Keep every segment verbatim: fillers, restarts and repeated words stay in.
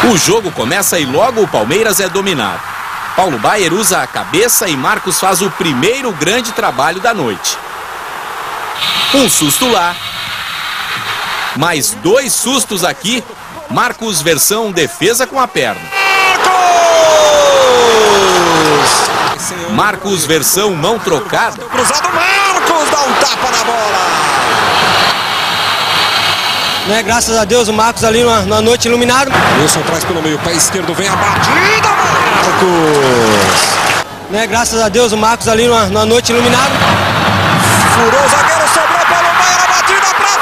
O jogo começa e logo o Palmeiras é dominado. Paulo Baier usa a cabeça e Marcos faz o primeiro grande trabalho da noite. Um susto lá. Mais dois sustos aqui. Marcos versão defesa com a perna. Marcos! Marcos versão mão trocada. Cruzado, Marcos dá um tapa na bola. Né, graças a Deus o Marcos ali numa, numa noite iluminada. Wilson traz pelo meio, pé esquerdo, vem a batida, Marcos. Né, graças a Deus o Marcos ali numa, numa noite iluminada. Furou o zagueiro, sobrou pelo meio, a batida pra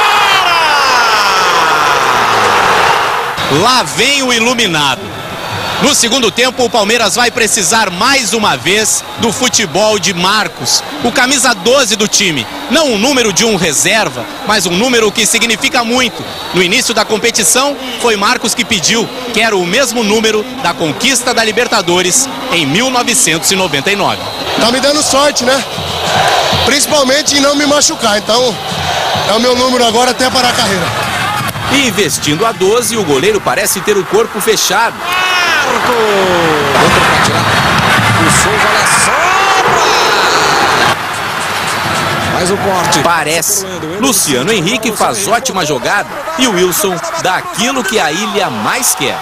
fora. Lá vem o iluminado. No segundo tempo, o Palmeiras vai precisar mais uma vez do futebol de Marcos, o camisa doze do time. Não um número de um reserva, mas um número que significa muito. No início da competição, foi Marcos que pediu, que era o mesmo número da conquista da Libertadores em mil novecentos e noventa e nove. Tá me dando sorte, né? Principalmente em não me machucar, então é o meu número agora até parar a carreira. E vestindo a doze, o goleiro parece ter o corpo fechado. Marcos! Outra pra tirar. O Souza, olha só! Mais um corte. Parece. Luciano Henrique faz ótima jogada e o Wilson dá aquilo que a ilha mais quer.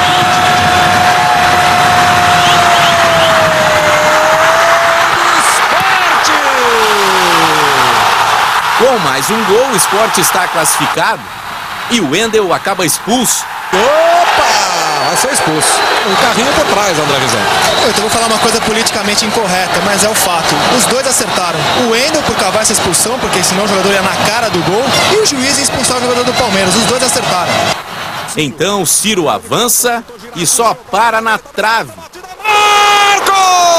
Com mais um gol, o Sport está classificado e o Wendel acaba expulso. Opa! Vai ser expulso. Um carrinho por trás, André Visão. Eu vou falar uma coisa politicamente incorreta, mas é o fato. Os dois acertaram. O Wendel por cavar essa expulsão, porque senão o jogador ia na cara do gol, e o juiz ia expulsar o jogador do Palmeiras. Os dois acertaram. Então Ciro avança e só para na trave. Marcos!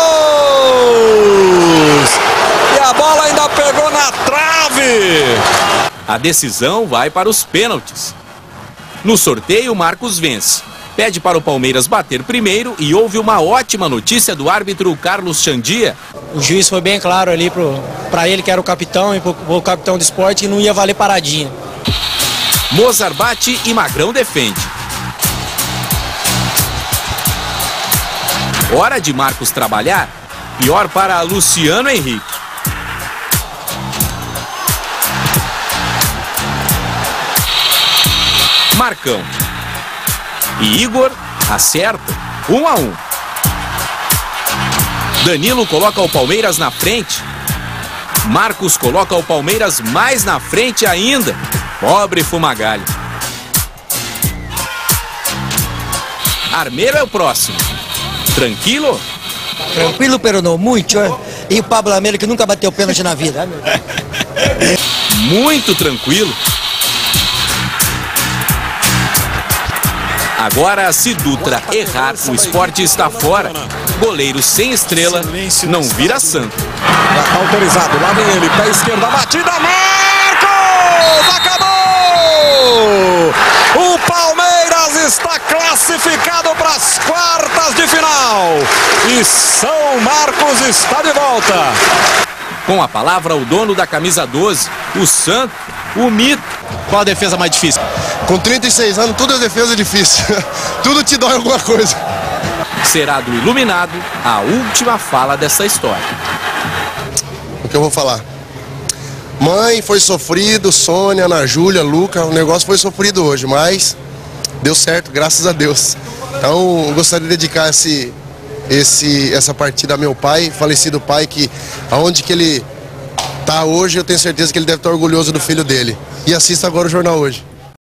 E a bola ainda pegou na trave. A decisão vai para os pênaltis. No sorteio, Marcos vence. Pede para o Palmeiras bater primeiro e houve uma ótima notícia do árbitro Carlos Chandia. O juiz foi bem claro ali para ele que era o capitão e para o capitão do Sport que não ia valer paradinha. Mozart bate e Magrão defende. Hora de Marcos trabalhar. Pior para Luciano Henrique. Marcão. E Igor acerta, um a um. Danilo coloca o Palmeiras na frente. Marcos coloca o Palmeiras mais na frente ainda. Pobre Fumagalli. Armeiro é o próximo. Tranquilo? Tranquilo, pero não muito. É? E o Pablo Armeiro que nunca bateu pênalti na vida. Muito tranquilo. Agora, se Dutra errar, o Sport está fora. Goleiro sem estrela não vira santo. Já está autorizado, lá vem ele, pé esquerdo, a batida, Marcos! Acabou! O Palmeiras está classificado para as quartas de final. E São Marcos está de volta. Com a palavra, o dono da camisa doze, o santo, o mito. Qual a defesa mais difícil? Com trinta e seis anos, toda defesa é difícil. Tudo te dói alguma coisa. Será do iluminado a última fala dessa história. O que eu vou falar? Mãe, foi sofrido, Sônia, Ana Júlia, Luca, o negócio foi sofrido hoje, mas deu certo, graças a Deus. Então, eu gostaria de dedicar esse, esse, essa partida a meu pai, falecido pai, que aonde que ele tá hoje, eu tenho certeza que ele deve estar orgulhoso do filho dele. E assista agora o jornal hoje.